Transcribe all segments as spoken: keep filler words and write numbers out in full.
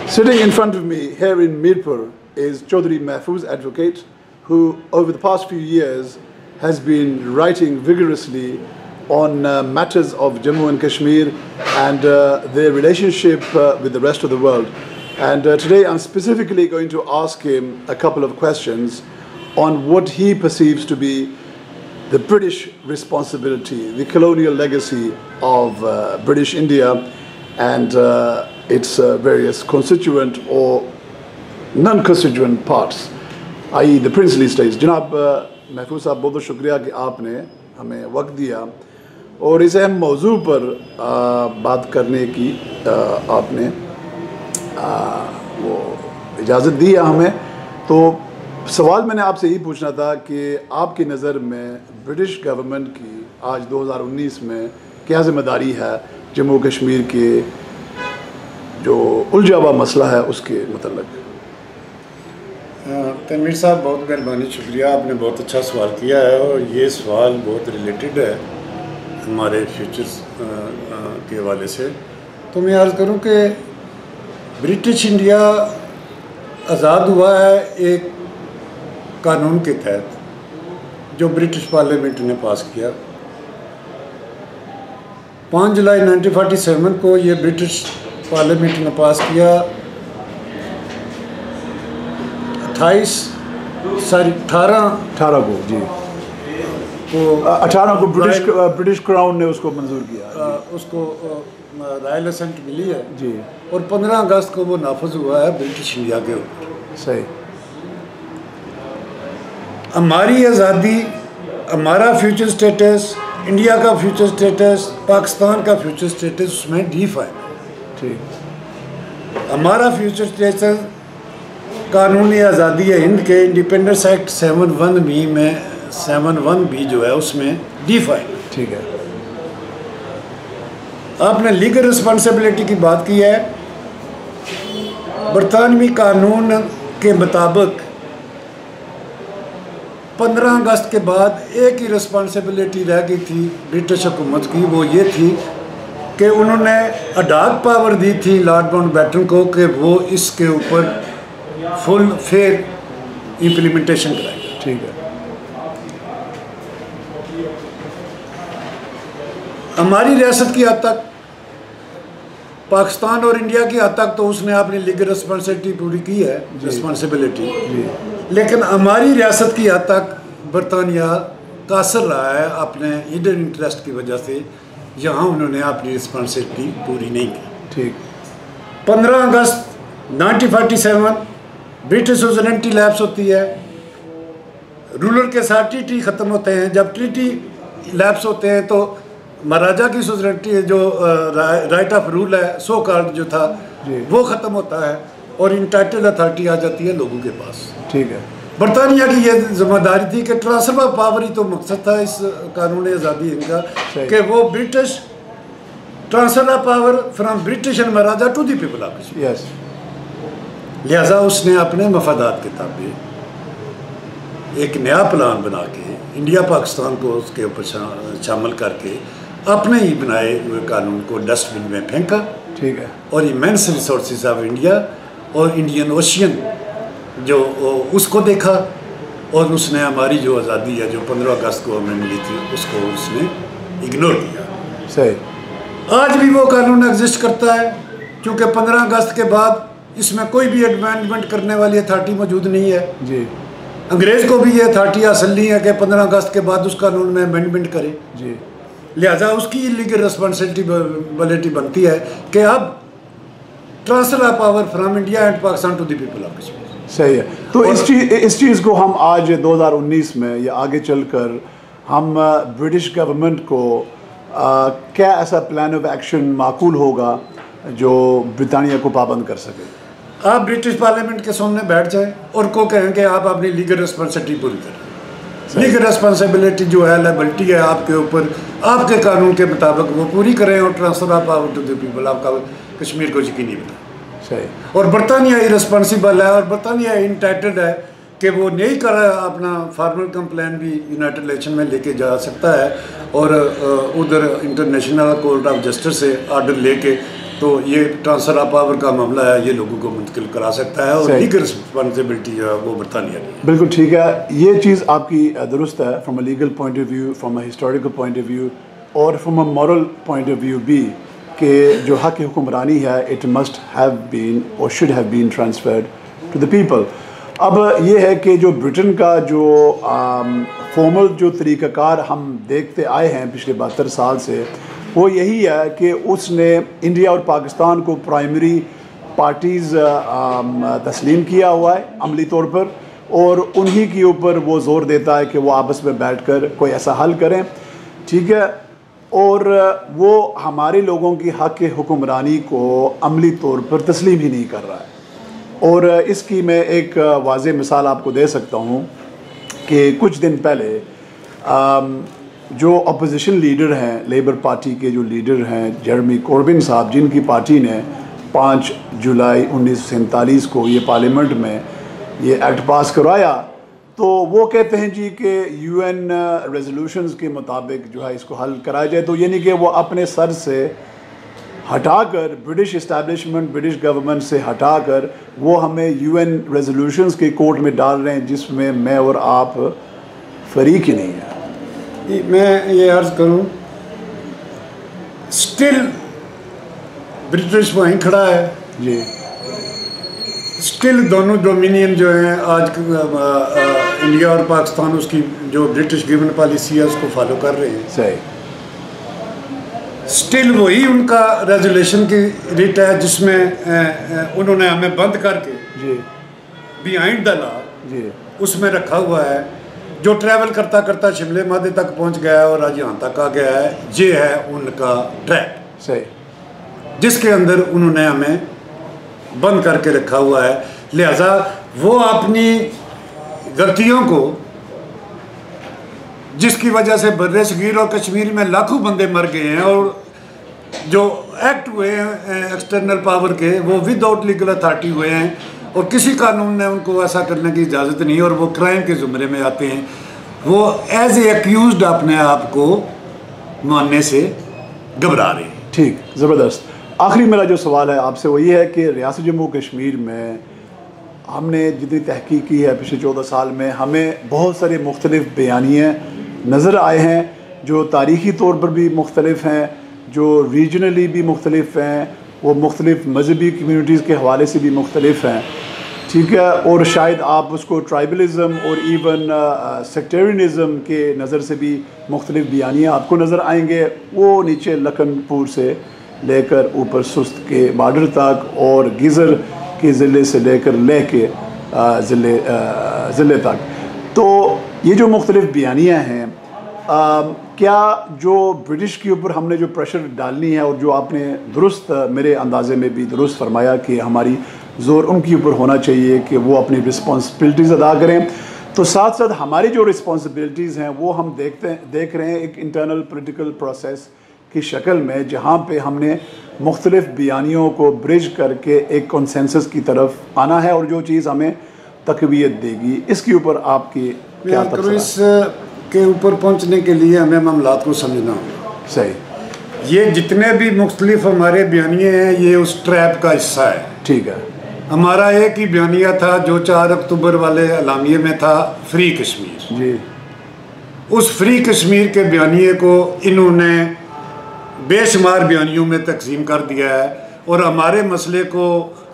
Sitting in front of me here in Mirpur is Chaudhry Mahfouz advocate, who over the past few years has been writing vigorously on uh, matters of Jammu and Kashmir and uh, their relationship uh, with the rest of the world. And uh, today I'm specifically going to ask him a couple of questions on what he perceives to be the British responsibility, the colonial legacy of uh, British India and uh, its uh, various constituent or non-constituent parts, that is the princely states. Janab Mahfouz साहब बहुत बहुत शुक्रिया कि आपने हमें वक्त दिया और इस अहम मौजू पर आ, बात करने की आ, आपने आ, वो इजाज़त दी है हमें। तो सवाल मैंने आपसे यही पूछना था कि आपकी नज़र में ब्रिटिश गवर्नमेंट की आज दो हज़ार उन्नीस में क्या ज़िम्मेदारी है जम्मू कश्मीर के जो उलझा हुआ मसला है उसके मतलब। तनवीर साहब बहुत मेहरबानी, शुक्रिया, आपने बहुत अच्छा सवाल किया है और ये सवाल बहुत रिलेटेड है हमारे फ्यूचर्स के हवाले से। तो मैं अर्ज़ करूं कि ब्रिटिश इंडिया आज़ाद हुआ है एक कानून के तहत जो ब्रिटिश पार्लियामेंट ने पास किया। पाँच जुलाई नाइनटीन फोर्टी सेवन को ये ब्रिटिश पार्लियामेंट ने पास किया। अट्ठाईस सॉरी अठारह अठारह को जी तो अठारह को ब्रिटिश ब्रिटिश क्राउन ने उसको मंजूर किया, आ, उसको रॉयल असेंट मिली है जी, और पंद्रह अगस्त को वो नाफज हुआ है ब्रिटिश इंडिया के ऊपर। सही। हमारी आज़ादी, हमारा फ्यूचर स्टेटस, इंडिया का फ्यूचर स्टेटस, पाकिस्तान का फ्यूचर स्टेटस उसमें डिफाइन है। ठीक। हमारा फ्यूचर स्टेटस कानूनी आज़ादी है हिंद के independence act seven one B में सेवन वन बी जो है उसमें डिफाइन है। ठीक है। आपने लीगल रिस्पॉन्सिबिलिटी की बात की है। बरतानवी कानून के मुताबिक पंद्रह अगस्त के बाद एक ही रिस्पॉन्सिबिलिटी रह गई थी ब्रिटिश हुकूमत की, वो ये थी कि उन्होंने अडाक पावर दी थी लॉर्ड माउंटबेटन को कि वो इसके ऊपर फुल फेयर इम्प्लीमेंटेशन कराएगा। ठीक है। हमारी रियासत की हद तक, पाकिस्तान और इंडिया की हद तक तो उसने अपनी लीगल रिस्पॉन्सिबिलिटी पूरी की है, रिस्पॉन्सिबिलिटी, लेकिन हमारी रियासत की हद तक बरतानिया कासर रहा है अपने हिडन इंटरेस्ट की वजह से। यहाँ उन्होंने अपनी रिस्पॉन्सिबिलिटी पूरी नहीं की। ठीक। पंद्रह अगस्त nineteen forty seven British sovereignty lapse होती है, रूलर के साथ ट्रीटी ख़त्म होते हैं। जब ट्रीटी लैप्स होते हैं तो महाराजा की सोवरेनिटी जो राइट ऑफ रूल है सो कॉल्ड जो था वो ख़त्म होता है और इंटाइटल्ड अथॉरिटी आ जाती है लोगों के पास। ठीक है। बरतानिया की ये जिम्मेदारी थी कि ट्रांसफर ऑफ पावर ही तो मकसद था इस कानून आज़ादी का कि वो British transfer of power from British and महाराजा to the people of Kashmir. Yes. लिहाजा उसने अपने मफादात के ताबे एक नया प्लान बना के इंडिया पाकिस्तान को उसके ऊपर शामिल करके अपने ही बनाए हुए कानून को डस्टबिन में फेंका। ठीक है। और इमेंस रिसोर्सेज ऑफ इंडिया और इंडियन ओशियन जो उसको देखा और उसने हमारी जो आज़ादी है जो पंद्रह अगस्त को हमें मिली थी उसको उसने इग्नोर किया। सही। आज भी वो कानून एग्जिस्ट करता है क्योंकि पंद्रह अगस्त के बाद इसमें कोई भी अमेंडमेंट करने वाली अथॉरिटी मौजूद नहीं है जी। अंग्रेज़ को भी ये अथॉरिटी हासिल नहीं है कि पंद्रह अगस्त के बाद उस कानून में अमेंडमेंट करे जी। लिहाजा उसकी लीगल रिस्पॉन्सिबिलिटी बनती है कि अब transfer of power from India and Pakistan to the people of Kashmir. सही है। तो इस चीज़ इस चीज़ को हम आज दो हज़ार उन्नीस में या आगे चलकर हम ब्रिटिश गवर्नमेंट को आ, क्या ऐसा प्लान ऑफ एक्शन माकूल होगा जो ब्रिटानिया को पाबंद कर सके। आप ब्रिटिश पार्लियामेंट के सामने बैठ जाएं और को कहें कि आप अपनी लीगल रिस्पॉन्सिबिलिटी पूरी करें। लीगल रिस्पॉन्सिबिलिटी जो है लायबिलिटी है आपके ऊपर, आपके कानून के मुताबिक वो पूरी करें और transfer of power to the people आपका कश्मीर को यकीनी बनाए। सही। और बरतानिया ही रिस्पॉन्सिबल है और बरतानिया इंटाइटल्ड है कि वो नहीं कर अपना फार्मल कंप्लेन भी यूनाइटेड नेशन में लेके जा सकता है और उधर इंटरनेशनल कोर्ट ऑफ जस्टिस से ऑर्डर लेके तो ये ट्रांसफर ऑफ पावर का मामला है, ये लोगों को मुंतकिल करा सकता है और लीगल रिस्पॉन्सिबिलिटी जो है वो बरतानिया की है। बिल्कुल ठीक है, ये चीज़ आपकी दुरुस्त है from a legal point of view, from a historical point of view और from a moral point of view भी, कि जो हक हुक्मरानी है इट मस्ट हैव बीन और should have been transferred to the people. अब ये है कि जो ब्रिटेन का जो फॉर्मल जो तरीक़ाकार हम देखते आए हैं पिछले बहत्तर साल से, वो यही है कि उसने इंडिया और पाकिस्तान को प्राइमरी पार्टीज़ तस्लीम किया हुआ है अमली तौर पर, और उन्हीं के ऊपर वो ज़ोर देता है कि वो आपस में बैठकर कोई ऐसा हल करें, ठीक है। और वो हमारे लोगों की हक़ हुक्मरानी को अमली तौर पर तस्लीम ही नहीं कर रहा है। और इसकी मैं एक वाज़ेह मिसाल आपको दे सकता हूँ कि कुछ दिन पहले जो अपोजिशन लीडर हैं, लेबर पार्टी के जो लीडर हैं जेरेमी कॉर्बिन साहब, जिनकी पार्टी ने पाँच जुलाई उन्नीस सौ सैंतालीस को ये पार्लियामेंट में ये एक्ट पास करवाया, तो वो कहते हैं जी कि यूएन रेजोल्यूशंस के मुताबिक जो है इसको हल कराया जाए। तो यानी कि वो अपने सर से हटाकर, ब्रिटिश इस्टेब्लिशमेंट, ब्रिटिश गवर्नमेंट से हटाकर वो हमें यूएन रेजोल्यूशंस के कोर्ट में डाल रहे हैं, जिसमें मैं और आप फरीक ही नहीं है। मैं ये अर्ज़ करूं, स्टिल ब्रिटिश वहीं खड़ा है जी, स्टिल दोनों डोमिनियन जो हैं आज आ, आ, इंडिया और पाकिस्तान उसकी जो ब्रिटिश गिवन पॉलिसी है उसको फॉलो कर रहे हैं। सही, स्टिल वही उनका रेजोल्यूशन की रिट है जिसमें उन्होंने हमें बंद करके जी, बिहाइंड द लॉ जी, उसमें रखा हुआ है। जो ट्रैवल करता करता शिमले मादे तक पहुंच गया है और आज यहाँ तक आ गया है, ये है उनका ट्रैप, सही, जिसके अंदर उन्होंने हमें बंद करके रखा हुआ है। लिहाजा वो अपनी गलतियों को, जिसकी वजह से बर्रे सगीर और कश्मीर में लाखों बंदे मर गए हैं और जो एक्ट हुए हैं एक्सटर्नल पावर के, वो विदाउट लीगल अथॉरिटी हुए हैं और किसी कानून ने उनको ऐसा करने की इजाज़त नहीं, और वो क्राइम के ज़ुमरे में आते हैं। वो एज ए एक्यूज्ड अपने आप को मानने से घबरा रहे हैं। ठीक, ज़बरदस्त। आखिरी मेरा जो सवाल है आपसे वो ये है कि रियासत जम्मू कश्मीर में हमने जितनी तहकीक की है पिछले चौदह साल में, हमें बहुत सारे मुख्तलिफ बयानिए नज़र आए हैं जो तारीख़ी तौर पर भी मुख्तलिफ हैं, जो रीजनली भी मुख्तलिफ हैं, वो मुख्तलिफ मजहबी कम्यूनिटीज़ के हवाले से भी मुख्तलिफ हैं, ठीक है। और शायद आप उसको ट्राइबलिज़म और इवन सेक्टेरियनिज़म के नज़र से भी मुख्तलिफ बयानियाँ आपको नज़र आएंगे, वो नीचे लखनपुर से लेकर ऊपर सुस्त के बॉर्डर तक और गिज़र के ज़िले से लेकर ले के ज़िले ज़िले तक। तो ये जो मुख्तलिफ बयानियाँ हैं, आ, क्या जो ब्रिटिश के ऊपर हमने जो प्रेशर डालनी है, और जो आपने दुरुस्त मेरे अंदाज़े में भी दुरुस्त फरमाया कि हमारी ज़ोर उनके ऊपर होना चाहिए कि वो अपनी रिस्पॉन्सिबिलिटीज़ अदा करें, तो साथ साथ हमारी जो रिस्पॉन्सिबिलिटीज़ हैं वो हम देखते हैं देख रहे हैं एक इंटरनल पॉलिटिकल प्रोसेस की शक्ल में, जहाँ पे हमने मुख्तलिफ बयानियों को ब्रिज करके एक कंसेंसस की तरफ आना है, और जो चीज़ हमें तक़वियत देगी, इसके ऊपर आपकी क्या तबसरा? इस के ऊपर पहुंचने के लिए हमें मामलात को समझना होगा। सही, ये जितने भी मुख्तलिफ हमारे बयानिए हैं ये उस ट्रैप का हिस्सा है। ठीक है। हमारा एक ही बयानिया था जो चार अक्टूबर वाले एलामिये में था, फ्री कश्मीर जी। उस फ्री कश्मीर के बयानिए को इन्होंने बेशुमार बयानियों में तकसीम कर दिया है और हमारे मसले को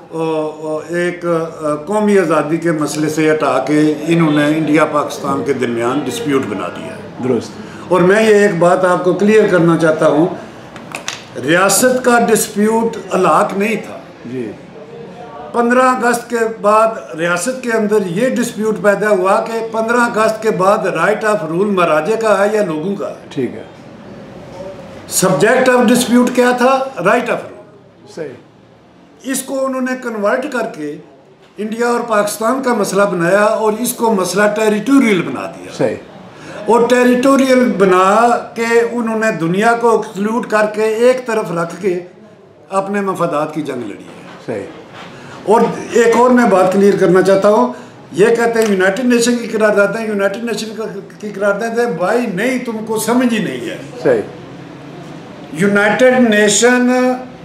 एक कौमी आज़ादी के मसले से हटा के इन्होंने इंडिया पाकिस्तान के दरमियान डिस्प्यूट बना दिया है। दुरुस्त। और मैं ये एक बात आपको क्लियर करना चाहता हूँ, रियासत का डिस्प्यूट अलाक नहीं था जी। पंद्रह अगस्त के बाद रियासत के अंदर ये डिस्प्यूट पैदा हुआ कि पंद्रह अगस्त के बाद राइट ऑफ रूल महाराजे का है या लोगों का है। ठीक है। सब्जेक्ट ऑफ डिस्प्यूट क्या था? Right of rule. सही। इसको उन्होंने कन्वर्ट करके इंडिया और पाकिस्तान का मसला बनाया और इसको मसला टेरिटोरियल बना दिया। सही। और टेरिटोरियल बना के उन्होंने दुनिया को एक्सक्लूड करके एक तरफ रख के अपने मफादात की जंग लड़ी है। सही। और एक और मैं बात क्लियर करना चाहता हूँ, ये कहते हैं यूनाइटेड नेशन की करारदादें यूनाइटेड नेशन की करारदादें, भाई नहीं, तुमको समझ ही नहीं है। सही। यूनाइटेड नेशन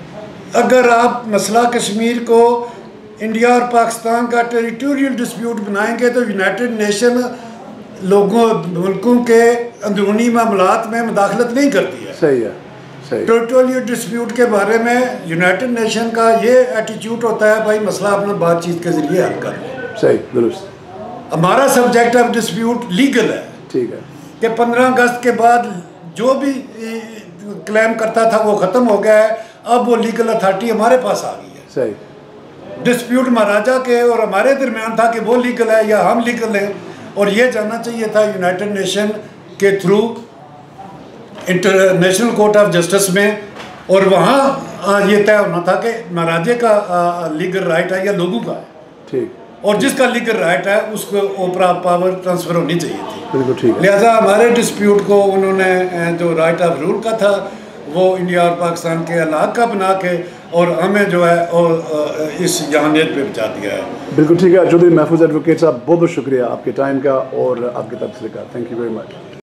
अगर आप मसला कश्मीर को इंडिया और पाकिस्तान का टेरिटोरियल डिस्प्यूट बनाएंगे तो यूनाइटेड नेशन लोगों मुल्कों के अंदरूनी मामलात में मुदाखलत नहीं करती है। सही है, सही। टेरिटोरियल डिस्प्यूट के बारे में यूनाइटेड नेशन का ये एटीट्यूड होता है, भाई मसला अपना बातचीत के जरिए हल कर लो। सही, दुरुस्त। हमारा सब्जेक्ट ऑफ डिस्प्यूट लीगल है, ठीक है, कि पंद्रह अगस्त के बाद जो भी क्लेम करता था वो ख़त्म हो गया है, अब वो लीगल अथॉरिटी हमारे पास आ गई है। सही। डिस्प्यूट महाराजा के और हमारे दरमियान था कि वो लीगल है या हम लीगल हैं, और ये जानना चाहिए था यूनाइटेड नेशन के through International Court of Justice में, और वहाँ ये तय होना था कि महाराजे का लीगल राइट है या लोगों का है, ठीक, और जिसका लीगल राइट है उसको ओपरा पावर ट्रांसफ़र होनी चाहिए थी। बिल्कुल ठीक है। लिहाजा हमारे डिस्प्यूट को उन्होंने जो राइट ऑफ रूल का था वो इंडिया और पाकिस्तान के अलाक का बना के और हमें जो है और इस जहानियत पे पहुँचा दिया है। बिल्कुल ठीक है। चौधरी महफूज एडवोकेट साहब, बहुत बहुत शुक्रिया आपके टाइम का और आपके तबसरे का। Thank you very much.